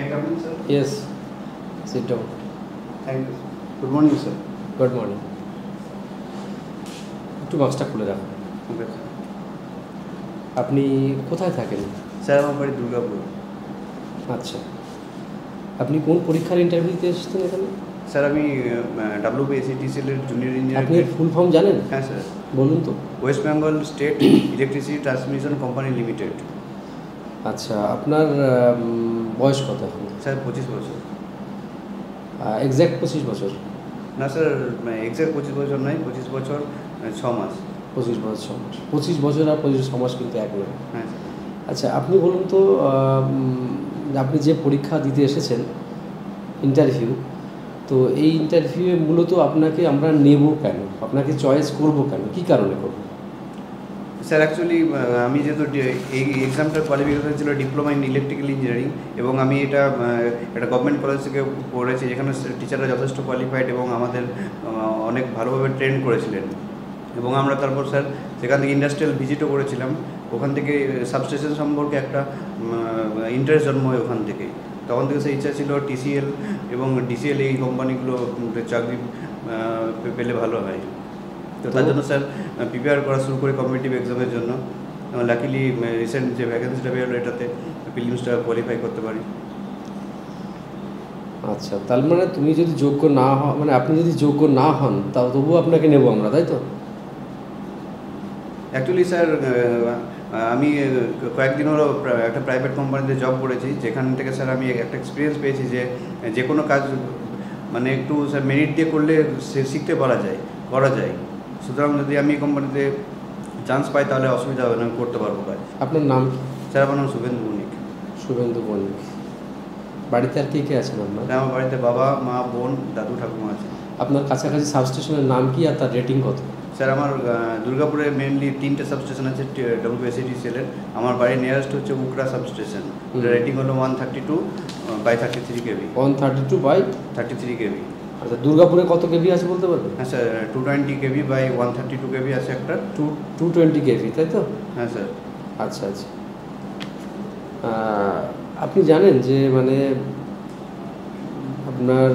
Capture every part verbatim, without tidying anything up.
May I come in, sir? Yes. Sit down. Thank you. Good morning, sir. Good morning. একটু মাস্কটা খুলে রাখুন। Okay, sir. আপনি কোথায় থাকেন? স্যার আমার বাড়ি দুর্গাপুর। আচ্ছা, আপনি কোন পরীক্ষার ইন্টারভিউ দিতে এসেছেন এখানে? স্যার আমি Wbsetcl এর জুনিয়র ইঞ্জিনিয়ার। আপনি ফুল ফর্ম জানেন? হ্যাঁ স্যার। বলুন তো। West Bengal state electricity transmission company limited. আচ্ছা, আপনার বয়স কত এখন? স্যার পঁচিশ বছর। এক্স্যাক্ট পঁচিশ বছর? না স্যার, এক্স্যাক্ট পঁচিশ বছর নয়, পঁচিশ বছর ছ মাস। পঁচিশ বছর ছ মাস। পঁচিশ বছর আর পঁচিশ ছ মাস কিন্তু এক নয়। হ্যাঁ। আচ্ছা, আপনি বলুন তো, আপনি যে পরীক্ষা দিতে এসেছেন ইন্টারভিউ, তো এই ইন্টারভিউয়ে মূলত আপনাকে আমরা নেব কেন, আপনাকে চয়েস করব কেন, কী কারণে করব? স্যার অ্যাকচুয়ালি আমি যেহেতু এই এক্সামটার কোয়ালিফিকেশন ছিল ডিপ্লোমা ইন ইলেকট্রিক্যাল ইঞ্জিনিয়ারিং, এবং আমি এটা একটা গভর্নমেন্ট কলেজ থেকে পড়েছি, যেখানে টিচাররা যথেষ্ট কোয়ালিফাইড এবং আমাদের অনেক ভালোভাবে ট্রেন করেছিলেন। এবং আমরা তারপর স্যার সেখান থেকে ইন্ডাস্ট্রিয়াল ভিজিটও করেছিলাম। ওখান থেকে সাবস্টেশন সম্পর্কে একটা ইন্টারেস্ট জন্মায় ওখান থেকে। তখন থেকে সেই ইচ্ছা ছিল টিসিএল এবং ডিসিএল এই কোম্পানিগুলো চাকরি পেলে ভালো হয়। তো তার জন্য স্যার প্রিপেয়ার করা শুরু করি কম্পিটিটিভ এক্সামের জন্য। লাকিলি রিসেন্ট যে ভ্যাকেন্সিটা বেরোলো এটাতে প্রিলিমসটা কোয়ালিফাই করতে পারি। আচ্ছা, তার মানে তুমি যদি যোগ্য না হও, মানে আপনি যদি যোগ্য না হন, তাও তবুও আপনাকে নেব আমরা, তাই তো? অ্যাকচুয়ালি স্যার আমি কয়েকদিন হলো একটা প্রাইভেট কোম্পানিতে জব করেছি, যেখান থেকে স্যার আমি একটা এক্সপিরিয়েন্স পেয়েছি যে যে কোনো কাজ মানে একটু স্যার মেরিট দিয়ে করলে সে শিখতে পারা যায়, করা যায়। সুতরাং যদি আমি এই কোম্পানিতে চান্স পাই তাহলে অসুবিধা হবে না, আমি করতে পারবো কাজ। আপনার নাম কি? স্যার আমার নাম শুভেন্দু বণিক। শুভেন্দু বণিক। বাড়িতে আর কে কে আছেন আপনার? আমার বাড়িতে বাবা, মা, বোন, দাদু, ঠাকুমা আছে। আপনার কাছাকাছি সাবস্টেশনের নাম কি আর তার রেটিং কত? স্যার আমার দুর্গাপুরে মেনলি তিনটে সাবস্টেশন আছে Wbsetcl এর। আমার বাড়ির নিয়ারেস্ট হচ্ছে উকরা সাবস্টেশন, রেটিং হলো one thirty two by thirty three KV. One thirty two by thirty three KV. আচ্ছা, দুর্গাপুরে কত কেভি আছে বলতে পারবেন? হ্যাঁ sir, two twenty KV by one thirty two KV আছে একটা। টু টু টোয়েন্টি কেভি, তাই তো? হ্যাঁ স্যার। আচ্ছা আচ্ছা, আপনি জানেন যে মানে আপনার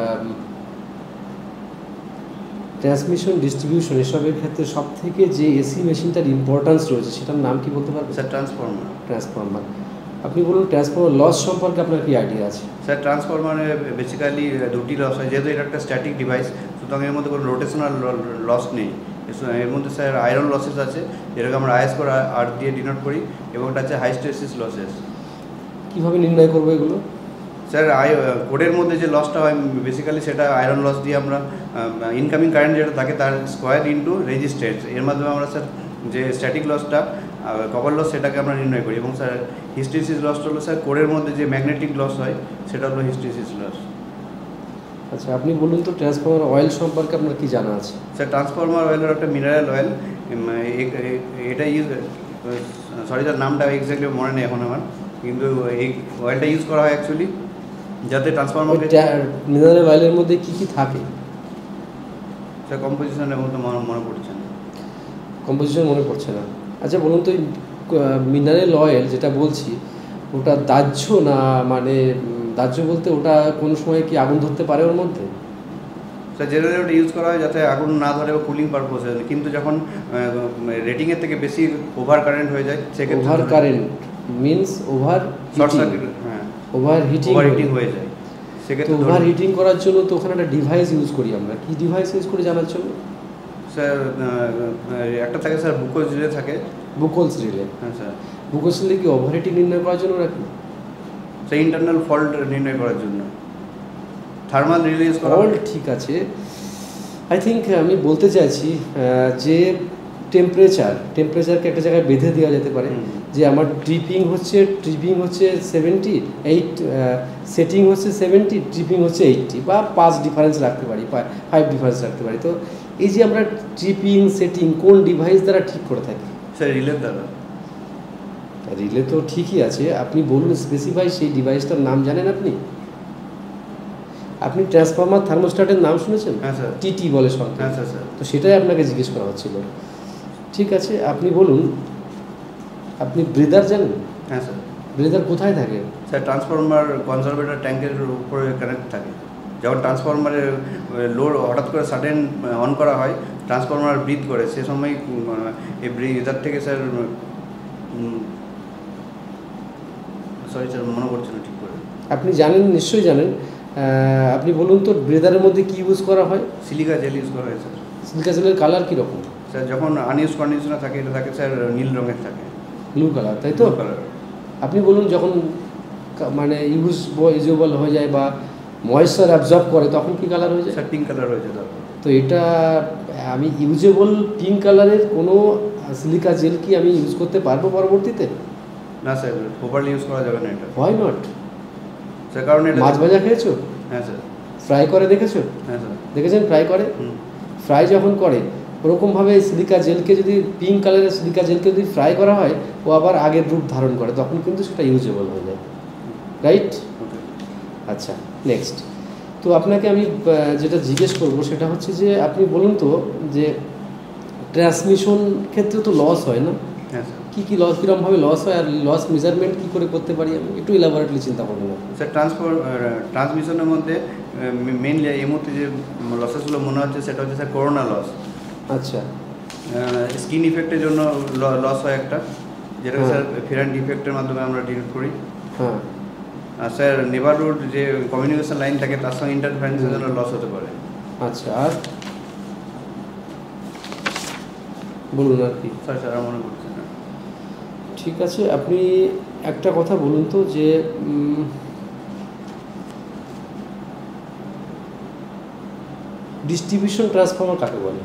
ট্রান্সমিশন ডিস্ট্রিবিউশন এসবের ক্ষেত্রে সব থেকে যে এসি মেশিনটার ইম্পর্টেন্স রয়েছে সেটার নাম কি বলতে পারবেন? Sir transformer. ট্রান্সফর্মার। আপনি বলুন ট্রান্সফর্মার লস সম্পর্কে আপনার কি আইডিয়া আছে? স্যার ট্রান্সফর্মারে বেসিক্যালি দুটি লস হয়, যেহেতু এটা একটা স্ট্যাটিক ডিভাইস, সুতরাং এর মধ্যে কোনো রোটেশনাল লস নেই। এর মধ্যে স্যার আয়রন লসেস আছে, যেটাকে আমরা আইএস করে আর দিয়ে ডিনোট করি, এবং এটা হচ্ছে হাই স্ট্রেসিস লসেস। কীভাবে নির্ণয় করবো এগুলো? স্যার আই কোডের মধ্যে যে লসটা হয় বেসিক্যালি সেটা আয়রন লস দিয়ে আমরা ইনকামিং কারেন্ট যেটা থাকে তার স্কোয়ার ইন্টু রেজিস্ট্যান্স, এর মাধ্যমে আমরা স্যার যে স্ট্যাটিক লসটা কপার লস সেটাকে আমরা নির্ণয় করি। এবং স্যার হিস্টেরিসিস লসটা হলো স্যার কোডের মধ্যে যে ম্যাগনেটিক লস হয় সেটা হলো হিস্টেরিসিস লস। আচ্ছা, আপনি বলুন তো ট্রান্সফর্মার অয়েল সম্পর্কে আপনার কি জানা আছে? স্যার ট্রান্সফর্মার অয়েলের একটা মিনারেল অয়েল, এটা ইউজ, সরি তার নামটা এক্স্যাক্টলি মনে নেই এখন আমার, কিন্তু এই অয়েলটা ইউজ করা হয় অ্যাকচুয়ালি যাতে ট্রান্সফর্মার। মিনারেল অয়েলের মধ্যে কী কী থাকে? স্যার কম্পোজিশনের মতো মনে পড়ছে না। কম্পোজিশন মনে পড়ছে না? আচ্ছা বলুন তো, মিনারেল অয়েল যেটা বলছি ওটা দাহ্য না, মানে দাহ্য বলতে ওটা কোনো সময় কি আগুন ধরতে পারে ওর মধ্যে? স্যার জেনারেলি ওটা ইউজ করা হয় যাতে আগুন না ধরে বা কুলিং পারপোজে, কিন্তু যখন রেটিংয়ের থেকে বেশি ওভার কারেন্ট হয়ে যায় সেক্ষেত্রে। Over current means over short circuit, হ্যাঁ ওভার হিটিং ওভার হিটিং হয়ে যায় সেক্ষেত্রে। ওভার হিটিং করার জন্য তো ওখানে একটা ডিভাইস ইউজ করি আমরা, কি ডিভাইস ইউজ করি জানার জন্য? স্যার একটা থাকে স্যার বুকোলস রিলে থাকে। Buchholz relay? হ্যাঁ স্যার। বুকোলস রিলে কি ওভার হিটিং নির্ণয় করার জন্য নাকি? সেই ইন্টারনাল ফল্ট নির্ণয় করার জন্য। থার্মাল রিলে ইউজ করা ফল্ট ঠিক আছে। আই থিঙ্ক আমি বলতে চাইছি যে টেম্পারেচার টেম্পারেচারকে একটা জায়গায় বেঁধে দেওয়া যেতে পারে, যে আমার ট্রিপিং হচ্ছে ট্রিপিং হচ্ছে সেভেন্টি এইট, সেটিং হচ্ছে সেভেন্টি, ট্রিপিং হচ্ছে এইটটি, বা পাঁচ ডিফারেন্স রাখতে পারি, ফাইভ ডিফারেন্স রাখতে পারি। তো এই যে আমরা ট্রিপিং সেটিং কোন ডিভাইস দ্বারা ঠিক করে থাকি? স্যার রিলে দ্বারা। রিলে তো ঠিকই আছে, আপনি বলুন স্পেসিফাই সেই ডিভাইসটার নাম জানেন আপনি? আপনি ট্রান্সফর্মার থার্মোস্ট্যাটের নাম শুনেছেন? হ্যাঁ স্যার। টিটি বলে সংখ্যা। হ্যাঁ স্যার স্যার। তো সেটাই আপনাকে জিজ্ঞেস করা হচ্ছিল। ঠিক আছে, আপনি বলুন আপনি ব্রিদার জানেন? হ্যাঁ স্যার। ব্রেদার কোথায় থাকে? স্যার ট্রান্সফরমার কনজারভেটর ট্যাঙ্কের উপরে কানেক্ট থাকে। যখন ট্রান্সফরমারের লোড হঠাৎ করে সাডেন অন করা হয়, ট্রান্সফরমার ব্রিথ করে, সে সময় এই ব্রিদার থেকে স্যার, সরি স্যার মনে পড়ছে না ঠিক করে। আপনি জানেন, নিশ্চয়ই জানেন। আপনি বলুন তো ব্রেদারের মধ্যে কি ইউজ করা হয়? সিলিকা জেল ইউজ করা হয় স্যার। সিলিকা জেলের কালার কীরকম? স্যার যখন আনইউজ কন্ডিশনে থাকে এটা থাকে স্যার নীল রঙের থাকে। ব্লু কালার, তাই তো? কালার। আপনি বলুন যখন মানে ইউজ ইউজেবল হয়ে যায় বা ময়েশ্চার অ্যাবজর্ব করে তখন কি কালার হয়ে যায়? স্যার পিঙ্ক কালার হয়ে যায়। তো এটা আমি ইউজেবল পিঙ্ক কালারের কোনো সিলিকা জেল কি আমি ইউজ করতে পারবো পরবর্তীতে? না স্যার, প্রপারলি ইউজ করা যাবে না এটা। Why not? স্যার কারণ এটা মাছ ভাজা খেয়েছো? হ্যাঁ স্যার। ফ্রাই করে দেখেছো? হ্যাঁ স্যার। দেখেছেন ফ্রাই করে? ফ্রাই যখন করে ওরকমভাবে সিলিকা জেলকে যদি পিঙ্ক কালারের সিলিকা জেলকে যদি ফ্রাই করা হয় ও আবার আগের রূপ ধারণ করে, তখন কিন্তু সেটা ইউজেবল হয়ে যায়, রাইট? আচ্ছা, নেক্সট। তো আপনাকে আমি যেটা জিজ্ঞেস করবো সেটা হচ্ছে যে আপনি বলুন তো যে ট্রান্সমিশন ক্ষেত্রে তো লস হয় না? হ্যাঁ স্যার। কী কী লস, কীরকমভাবে লস হয় আর লস মেজারমেন্ট কী করে করতে পারি আমি একটু ইলাবোরেটলি চিন্তা করুন। স্যার ট্রান্সফর ট্রান্সমিশনের মধ্যে মেনলি এই মুহূর্তে যে লসেসগুলো মনে হচ্ছে সেটা হচ্ছে স্যার করোনা লস। আচ্ছা। স্কিন ইফেক্টের জন্য লস হয় একটা, যেটা স্যার ফেরান্ট ইফেক্টের মাধ্যমে আমরা ডিল করি। হ্যাঁ। আর স্যার নেবারহুড যে কমিউনিকেশন লাইন থাকে তার সঙ্গে ইন্টারফারেন্সের জন্য লস হতে পারে। আচ্ছা, আর বলুন আর কি? স্যার স্যার মনে করছে না। ঠিক আছে, আপনি একটা কথা বলুন তো যে ডিস্ট্রিবিউশন ট্রান্সফর্মার কাকে বলে?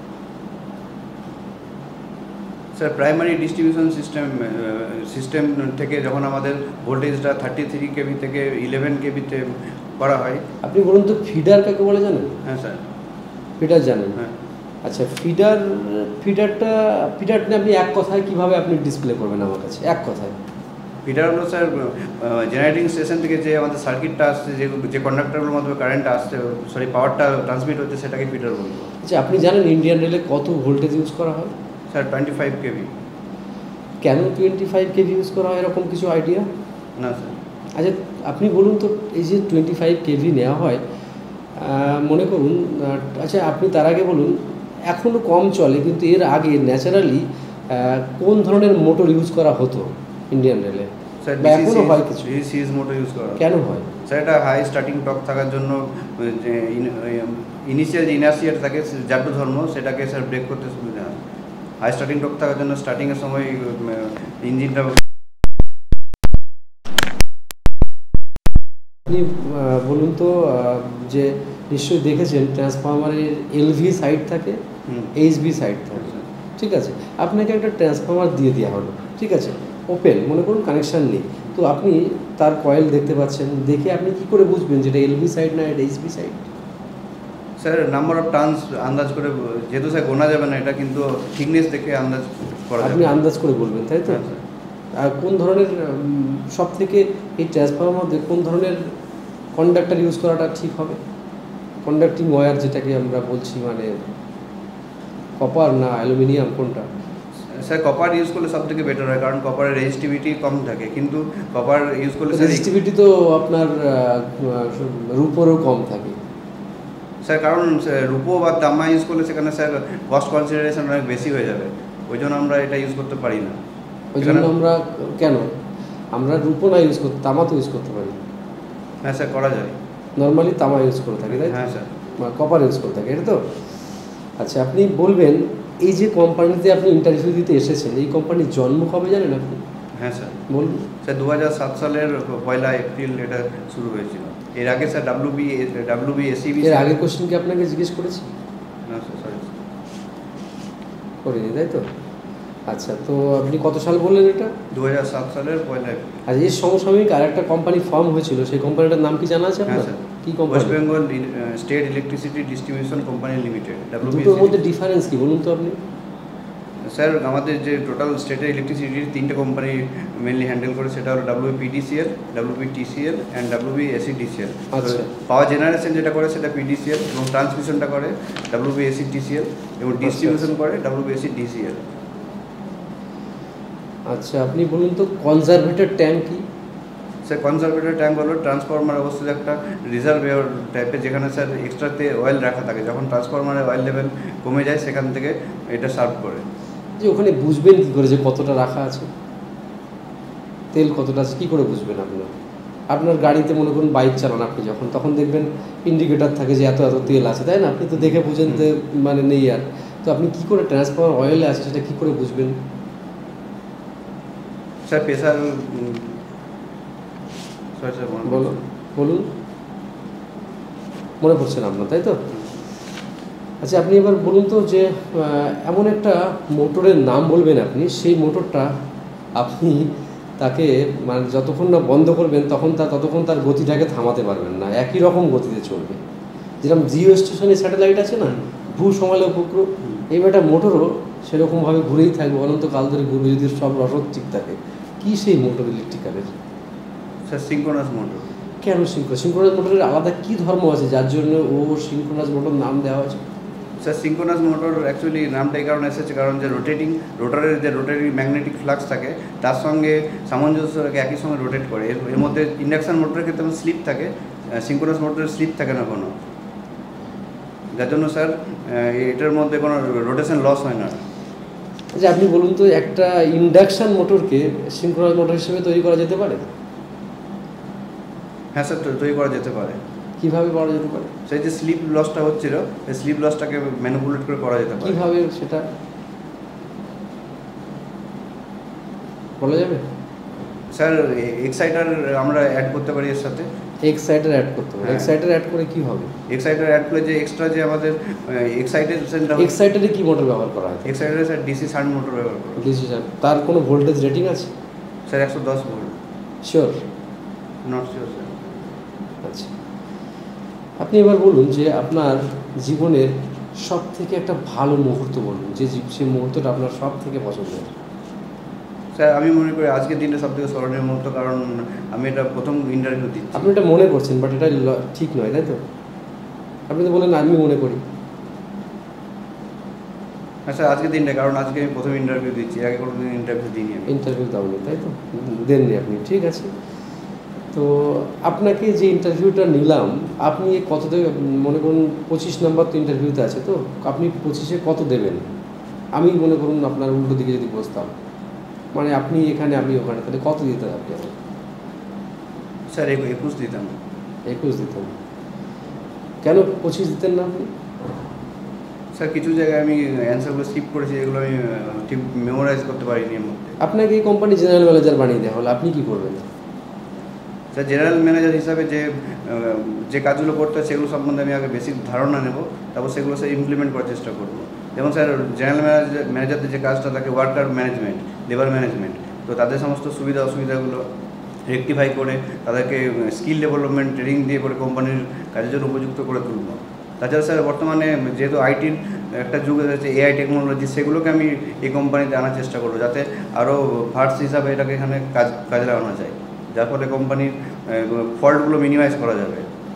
Sir primary distribution system system থেকে যখন আমাদের ভোল্টেজটা থার্টি থ্রি কেভি থেকে ইলেভেন কেভিতে করা হয়। আপনি বলুন তো ফিডার কাকে বলে জানেন? হ্যাঁ স্যার। ফিডার জানেন? হ্যাঁ। আচ্ছা, ফিডার ফিডারটা ফিডারটা আপনি এক কথায় কীভাবে আপনি ডিসপ্লে করবেন আমার কাছে এক কথায়? ফিডার হলো স্যার জেনারেটিং স্টেশন থেকে যে আমাদের সার্কিটটা আসছে, যে যে কন্ডাক্টরগুলোর মাধ্যমে কারেন্টটা আসছে, সরি পাওয়ারটা ট্রান্সমিট হচ্ছে, সেটাকে ফিডার বলবো। আচ্ছা, আপনি জানেন ইন্ডিয়ান রেলে কত ভোল্টেজ ইউজ করা হয়? Sir twenty five KV. কেন টোয়েন্টি ফাইভ কেভি ইউজ করা হয় এরকম কিছু আইডিয়া? না স্যার। আচ্ছা, আপনি বলুন তো এই যে টোয়েন্টি ফাইভ কেভি নেওয়া হয়, মনে করুন, আচ্ছা আপনি তার আগে বলুন, এখনও কম চলে কিন্তু এর আগে ন্যাচারালি কোন ধরনের মোটর ইউজ করা হতো ইন্ডিয়ান রেলে? স্যার এখনও হয় কিছু? সিরিজ মোটর ইউজ করা। কেন হয় স্যার? এটা হাই স্টার্টিং টর্ক থাকার জন্য, যে ইনিশিয়াল যে ইনার্সিয়াটা থাকে জাড্ডু ধর্ম, সেটাকে স্যার ব্রেক করতে সুবিধা হয়। হাই স্টার্টিং টর্ক থাকার জন্য স্টার্টিংয়ের সময় ইঞ্জিনটা। আপনি বলুন তো যে নিশ্চয়ই দেখেছেন ট্রান্সফরমারের এলভি সাইড থাকে, এইচভি সাইড থাকে, ঠিক আছে? আপনাকে একটা ট্রান্সফরমার দিয়ে দেওয়া হলো, ঠিক আছে, ওপেন, মনে করুন কানেকশান নেই, তো আপনি তার কয়েল দেখতে পাচ্ছেন, দেখে আপনি কি করে বুঝবেন যেটা এলভি সাইড না এটা HV side? Sir number of turns আন্দাজ করে, যেহেতু স্যার গোনা যাবে না এটা, কিন্তু থিকনেস দেখে আন্দাজ করা যাবে। আপনি আন্দাজ করে বলবেন, তাই তো? আর কোন ধরনের সব থেকে এই ট্রান্সফরমার মধ্যে কোন ধরনের কন্ডাক্টর ইউজ করাটা ঠিক হবে? কন্ডাক্টিং ওয়্যার যেটাকে আমরা বলছি, মানে কপার না অ্যালুমিনিয়াম, কোনটা? স্যার কপার ইউজ করলে সব থেকে বেটার হয়, কারণ কপারের রেজিস্টিভিটি কম থাকে, কিন্তু কপার ইউজ করলে রেজিস্টিভিটি তো আপনার রূপোরও কম থাকে স্যার, কারণ রূপো বা তামা ইউজ করলে সেখানে স্যার কস্ট কনসিডারেশন অনেক বেশি হয়ে যাবে, ওই জন্য আমরা এটা ইউজ করতে পারি না। ওই জন্য আমরা কেন আমরা রূপো না ইউজ করতে, তামা তো ইউজ করতে পারি? হ্যাঁ স্যার, করা যায়। নর্মালি তামা ইউজ করে থাকি, তাই? হ্যাঁ স্যার। কপার ইউজ করে থাকি, এটা তো? আচ্ছা, আপনি বলবেন এই যে কোম্পানিতে আপনি ইন্টারভিউ দিতে এসেছেন, এই কোম্পানির জন্ম কবে জানেন আপনি? হ্যাঁ স্যার। বলুন। স্যার দু হাজার সাত সালের পয়লা এপ্রিল এটা শুরু হয়েছিল। এর আগে sir W B W B S E B. এর আগের কোশ্চেন কি আপনাকে জিজ্ঞেস করেছি? না স্যার, সরি করিনি, তাই তো? আচ্ছা, তো আপনি কত সাল বললেন এটা? দু হাজার সাত সালের পয়লা এপ্রিল। আচ্ছা, এর সমসাময়িক আর একটা কোম্পানি ফর্ম হয়েছিল, সেই কোম্পানিটার নাম কি জানা আছে আপনার? হ্যাঁ স্যার। কি company? West Bengal state Electricity Distribution Company Limited, W B. দুটোর মধ্যে ডিফারেন্স কি বলুন তো আপনি? স্যার আমাদের যে টোটাল স্টেটের ইলেকট্রিসিটির তিনটে কোম্পানি মেনলি হ্যান্ডেল করে, সেটা হলো W P D C L, W P T C L and W B S E D C L. আচ্ছা। পাওয়ার জেনারেশন যেটা করে সেটা পি ডি সি এল, এবং ট্রান্সমিশনটা করে W B S E T C L, এবং ডিস্ট্রিবিউশন করে W B S E D C L. আচ্ছা, আপনি বলুন তো কনজারভেটর ট্যাঙ্ক কি? স্যার কনজারভেটর ট্যাঙ্ক হলো ট্রান্সফরমার অবস্থিত একটা রিজার্ভেয়ার টাইপের, যেখানে স্যার এক্সট্রাতে অয়েল রাখা থাকে, যখন ট্রান্সফরমারের অয়েল লেভেল কমে যায় সেখান থেকে এটা সার্ভ করে। যে ওখানে বুঝবেন কী করে যে কতটা রাখা আছে, তেল কতটা আছে, কী করে বুঝবেন আপনার? আপনার গাড়িতে মনে করুন বাইক চালান আপনি যখন, তখন দেখবেন ইন্ডিকেটার থাকে যে এত এত তেল আছে, তাই না? আপনি তো দেখে বুঝেন যে মানে নেই আর। তো আপনি কী করে ট্রান্সফরমার অয়েলে আছে সেটা কী করে বুঝবেন? স্যার প্রেশার, বলুন বলুন মনে পড়ছে না আপনার, তাই তো? আচ্ছা, আপনি এবার বলুন তো যে এমন একটা মোটরের নাম বলবেন আপনি, সেই মোটরটা আপনি তাকে মানে যতক্ষণ না বন্ধ করবেন তখন তা ততক্ষণ তার গতিটাকে থামাতে পারবেন না, একই রকম গতিতে চলবে। যেরকম জিও স্টেশনে স্যাটেলাইট আছে না, ভূ সমালে উপগ্রহ, এইবার একটা মোটরও সেরকমভাবে ঘুরেই থাকবে, অনন্তকাল ধরে ঘুরবে যদি সব রসদ ঠিক থাকে। কী সেই মোটর ইলেকট্রিক্যালের? Sir synchronous motor. কেন সিঙ্ক্রো সিঙ্ক্রোনাস মোটরের আলাদা কী ধর্ম আছে যার জন্য ও সিঙ্ক্রোনাস মোটর নাম দেওয়া হয়েছে? স্যার সিঙ্ক্রোনাস মোটর অ্যাকচুয়ালি নামটা এই কারণে এসেছে কারণ যে রোটেটিং রোটারের যে রোটারি ম্যাগনেটিক ফ্লাক্স থাকে তার সঙ্গে সামঞ্জস্য রেখে একই সঙ্গে রোটেট করে। এর এর মধ্যে ইন্ডাকশান মোটরের ক্ষেত্রে স্লিপ থাকে, সিঙ্ক্রোনাস মোটরের স্লিপ থাকে না কোনো, যার জন্য স্যার এটার মধ্যে কোনো রোটেশন লস হয় না। আচ্ছা, আপনি বলুন তো একটা ইন্ডাকশান মোটরকে সিঙ্ক্রোনাস মোটর হিসেবে তৈরি করা যেতে পারে? হ্যাঁ স্যার, তৈরি করা যেতে পারে। কীভাবে করা যেতে পারে? সেই যে স্লিপ লসটা হচ্ছিল, সেই স্লিপ লসটাকে ম্যানিপুলেট করে করা যেতে পারে। কীভাবে সেটা বলা যাবে? স্যার এক্সাইটার আমরা অ্যাড করতে পারি এর সাথে। এক্সাইটার অ্যাড করতে পারি? এক্সাইটার অ্যাড করে কী হবে? এক্সাইটার অ্যাড করে যে এক্সট্রা যে আমাদের এক্সাইটেশনটা, এক্সাইটারে কী মোটর ব্যবহার করা হয়? এক্সাইটারে স্যার ডিসি শান্ট মোটর ব্যবহার করা হয়। ডিসি শান্ট, তার কোনো ভোল্টেজ রেটিং আছে? স্যার একশো দশ volt. Sure? Not sure sir. আচ্ছা, আপনি এবার বলুন যে আপনার জীবনের সব থেকে একটা ভালো মুহূর্ত বলুন, যে সেই মুহূর্তটা আপনার সব থেকে পছন্দের। স্যার আমি মনে করি আজকের দিনটা সব থেকে স্মরণীয় মুহূর্ত, কারণ আমি এটা প্রথম ইন্টারভিউ দিচ্ছি। আপনি এটা মনে করছেন, বাট এটা ঠিক নয়, তাই তো? আপনি তো বলেন আমি মনে করি। হ্যাঁ স্যার, আজকের দিনটা, কারণ আজকে আমি প্রথম ইন্টারভিউ দিচ্ছি, এর আগে কোনো দিন ইন্টারভিউ দিইনি আমি। ইন্টারভিউ দাওনি, তাই তো? দেননি আপনি, ঠিক আছে। তো আপনাকে যে ইন্টারভিউটা নিলাম, আপনি কত দেবে মনে করুন? পঁচিশ নম্বর তো ইন্টারভিউতে আছে, তো আপনি পঁচিশে কত দেবেন? আমি মনে করুন আপনার উল্টো দিকে যদি বসতাম, মানে আপনি এখানে আমি ওখানে, তাহলে কত দিতে হবে আপনি? স্যার একুশ দিতাম। একুশ দিতাম? কেন পঁচিশ দিতেন না আপনি? স্যার কিছু জায়গায় আমি অ্যান্সারগুলো স্কিপ করেছি, যেগুলো আমি ঠিক মেমোরাইজ করতে পারিনি এর মধ্যে। আপনাকে এই কোম্পানি জেনারেল ম্যানেজার বানিয়ে দেওয়া হলো, আপনি কী করবেন? স্যার জেনারেল ম্যানেজার হিসাবে যে যে কাজগুলো করতে হয় সেগুলো সম্বন্ধে আমি আগে বেসিক ধারণা নেব, তারপর সেগুলো স্যার ইমপ্লিমেন্ট করার চেষ্টা করব। যেমন স্যার জেনারেল ম্যানেজার ম্যানেজারদের যে কাজটা থাকে ওয়ার্কার ম্যানেজমেন্ট, লেবার ম্যানেজমেন্ট, তো তাদের সমস্ত সুবিধা অসুবিধাগুলো রেকটিফাই করে তাদেরকে স্কিল ডেভেলপমেন্ট ট্রেনিং দিয়ে করে কোম্পানির কাজের জন্য উপযুক্ত করে তুলব। তাছাড়া স্যার বর্তমানে যেহেতু আইটির একটা যুগ এসেছে, এআই টেকনোলজি, সেগুলোকে আমি এই কোম্পানিতে আনার চেষ্টা করবো, যাতে আরও ভার্স হিসাবে এটাকে এখানে কাজ কাজে লাগানো যায়, যার ফলে কোম্পানির ফল্টগুলো মিনিমাইজ করা যাবে।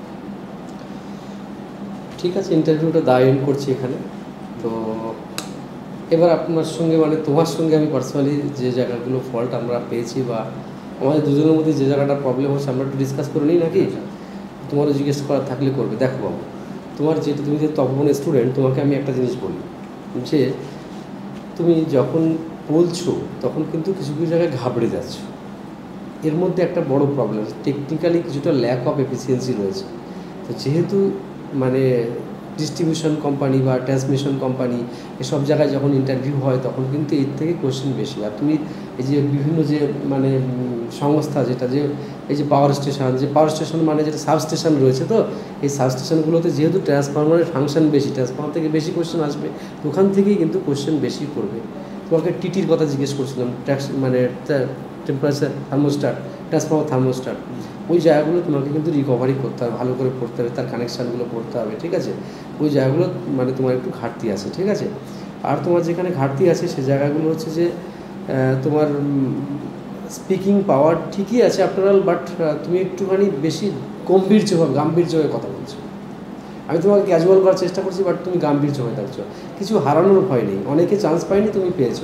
ঠিক আছে, ইন্টারভিউটা দায়ন করছি এখানে। তো এবার আপনার সঙ্গে মানে তোমার সঙ্গে আমি পার্সোনালি যে জায়গাগুলো ফল্ট আমরা পেয়েছি বা আমাদের দুজনের মধ্যে যে জায়গাটা প্রবলেম হচ্ছে আমরা একটু ডিসকাস করে নিই নাকি? তোমারও জিজ্ঞেস করার থাকলে করবে। দেখো বাবু, তোমার যেটা তুমি যে তপবনের স্টুডেন্ট, তোমাকে আমি একটা জিনিস বলি যে তুমি যখন বলছো তখন কিন্তু কিছু কিছু জায়গায় ঘাবড়ে যাচ্ছ। এর মধ্যে একটা বড় প্রবলেম, টেকনিক্যালি কিছুটা ল্যাক অফ এফিসিয়েন্সি রয়েছে। তো যেহেতু মানে ডিস্ট্রিবিউশন কোম্পানি বা ট্রান্সমিশন কোম্পানি এসব জায়গায় যখন ইন্টারভিউ হয় তখন কিন্তু এর থেকে কোশ্চেন বেশি। আর তুমি এই যে বিভিন্ন যে মানে সংস্থা যেটা যে এই যে পাওয়ার স্টেশন, যে পাওয়ার স্টেশন মানে যেটা সাবস্টেশন রয়েছে, তো এই সাবস্টেশনগুলোতে যেহেতু ট্রান্সফরমারের ফাংশন বেশি, ট্রান্সফরমার থেকে বেশি কোশ্চেন আসবে, ওখান থেকেই কিন্তু কোশ্চেন বেশি করবে। তোমাকে টিটির কথা জিজ্ঞেস করছিলাম, ট্যাক্স মানে টেম্পারেচার থার্মোস্ট্যাট, ট্রান্সফরমার থার্মোস্ট্যাট, ওই জায়গাগুলো তোমাকে কিন্তু রিকভারি করতে হবে, ভালো করে পড়তে হবে, তার কানেকশানগুলো পড়তে হবে, ঠিক আছে? ওই জায়গাগুলো মানে তোমার একটু ঘাটতি আছে, ঠিক আছে? আর তোমার যেখানে ঘাটতি আছে সে জায়গাগুলো হচ্ছে যে তোমার স্পিকিং পাওয়ার ঠিকই আছে আপনার, বাট তুমি একটুখানি বেশি গম্ভীর্যভাবে গাম্ভীর্যভাবে কথা বলছো। আমি তোমাকে ক্যাজুয়াল করার চেষ্টা করছি, বাট তুমি গাম্ভীর্য হয়ে থাকছো। কিছু হারানোর ভয় নেই, অনেকে চান্স পায়নি, তুমি পেয়েছো,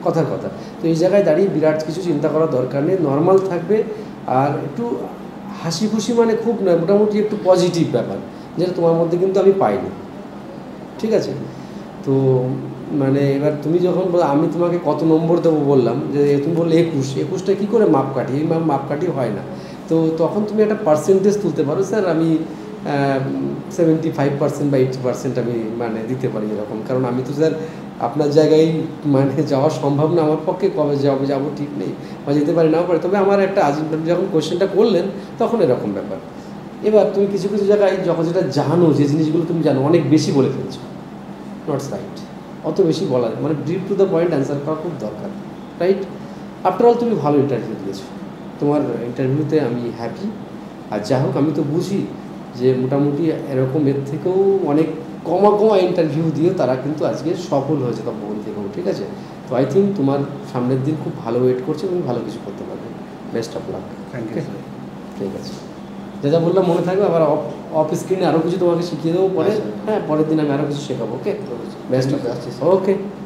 কথার কথা। তো এই জায়গায় দাঁড়িয়ে বিরাট কিছু চিন্তা করার দরকার নেই, নর্মাল থাকবে আর একটু হাসি খুশি, মানে খুব মোটামুটি একটু পজিটিভ ব্যাপার, যেটা তোমার মধ্যে কিন্তু আমি পাইনি, ঠিক আছে? তো মানে এবার তুমি যখন আমি তোমাকে কত নম্বর দেবো বললাম, যে তুমি বললে একুশ, একুশটা কী করে মাপকাঠি, এই মাপকাঠি হয় না। তো তখন তুমি একটা পার্সেন্টেজ তুলতে পারো, স্যার আমি সেভেন্টি ফাইভ পার্সেন্ট বা এইটটি পার্সেন্ট আমি মানে দিতে পারি এরকম, কারণ আমি তো স্যার আপনার জায়গায় মানে যাওয়া সম্ভব না, আমার পক্ষে কবে যাবো যাবো ঠিক নেই, বা যেতে পারি নাও পারি, তবে আমার একটা আজ যখন কোয়েশ্চেনটা করলেন তখন এরকম ব্যাপার। এবার তুমি কিছু কিছু জায়গায় যখন যেটা জানো, যে জিনিসগুলো তুমি জানো, অনেক বেশি বলে ফেলছো, নটস রাইট। অত বেশি বলা মানে brief to the point answer করা খুব দরকার, রাইট? আফটার অল তুমি ভালো ইন্টারভিউ দিয়েছো, তোমার ইন্টারভিউতে আমি হ্যাপি। আর যা হোক, আমি তো বুঝি যে মোটামুটি এরকম এর থেকেও অনেক কমা কমা ইন্টারভিউ দিয়ে তারা কিন্তু আজকে সফল হয়েছে তপবন থেকেও, ঠিক আছে? তো আই থিঙ্ক তোমার সামনের দিন খুব ভালো ওয়েট করছে, তুমি ভালো কিছু করতে পারবে। Best of luck. Thank you. ঠিক আছে, যা যা বললাম মনে থাকবে। আবার অফ অফ স্ক্রিনে আরও কিছু তোমাকে শিখিয়ে দেবো পরে। হ্যাঁ, পরের দিন আমি আরও কিছু শেখাবো। Okay, best of luck. Okay.